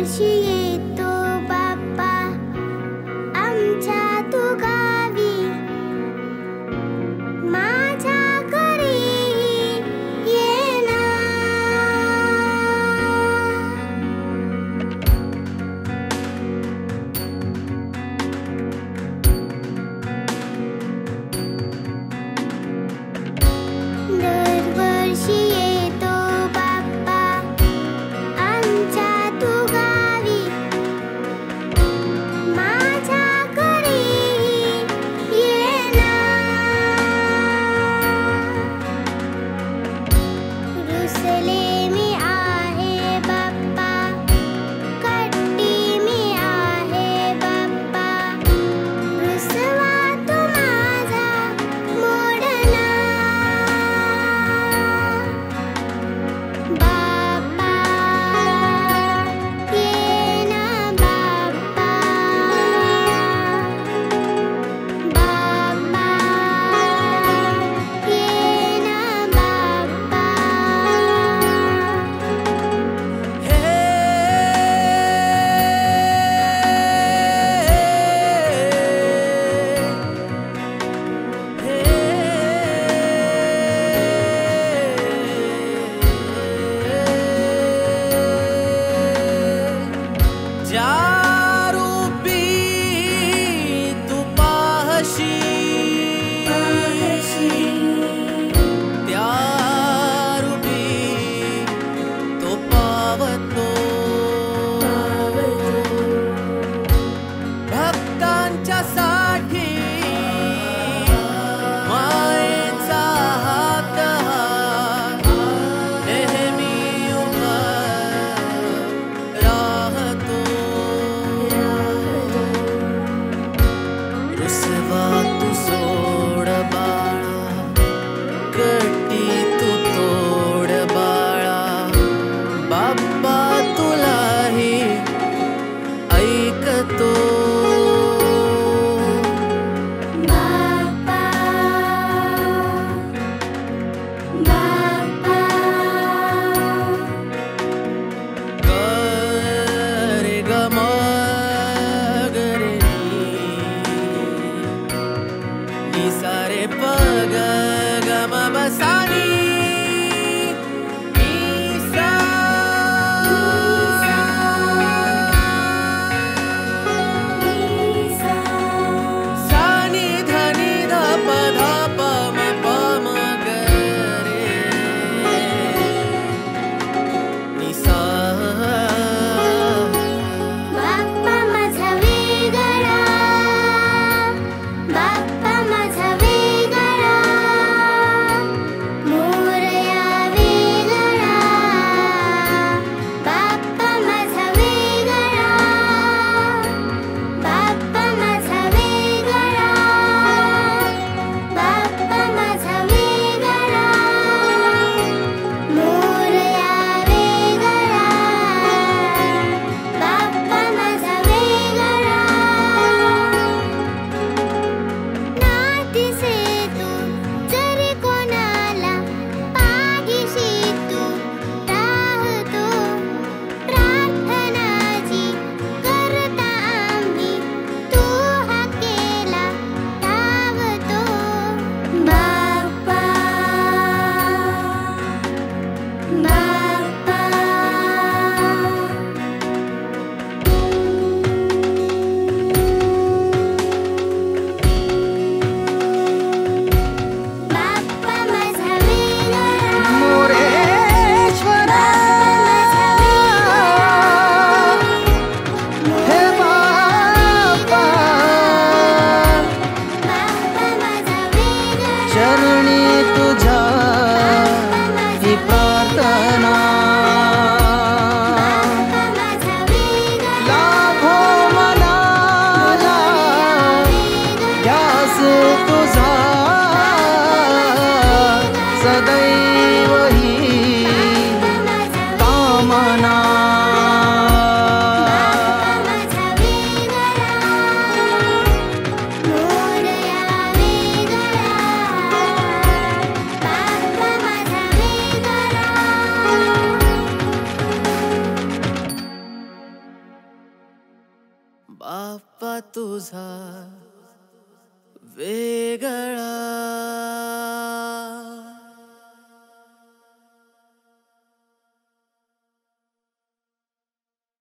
दरवर्षी येतो बाप्पा आमच्या तू गावी, माझ्या घरी ये ना. दरवर्षी येतो बाप्पा आमच्या तू गावी, माझ्या घरी ये ना. रुसले मी आहे बाप्पा, कट्टी मी आहे बाप्पा, रुसवा तू माझा मोडना. बाप्पा ये ना बाप्पा, बाप्पा ये ना बाप्पा. ज्या रूपी तू पाहशी त्या रूपी तो पावतो. भक्तांच्या साठी मायेचा हात नेहमी उभा राहतो. रुसवा तू सोड बाळा, कटी तू तोड बाळा, बाप्पा तुलाही ऐकतो. बाप्पा बाप्पा रे ग म ग रे नी सा रे प ग ग म ब सा नी नी सा. सा नी ध नी ध प ध प म ग रे नी सा. बाप्पा माझा वेगळा, बाप्पा माझा वेगळा, मोरया वेगळा. बाप्पा माझा वेगळा, बाप्पा माझा वेगळा, बाप्पा माझा वेगळा, मोरया वेगळा. बाप्पा माझा वेगळा. नातीसे तू जरी कोणाला पाठीशी तू राहतो. प्रार्थना जी करता आम्ही तू हाकेला धावतो. बाप्पा बाप्पा बाप्पा माझा वेगळा, मोरेश्वरा हे बाप्पा, बाप्पा माझा वेगळा. चरणी तुझ्या ही प्रार्थना. बाप्पा माझा वेगळा, लाभो मनाला ध्यास तुझा सदैव ही कामना. माझा वेगळा, मोरया वेगळा. बाप्पा माझा वेगळा. बाप्पा तुझा वेगळा.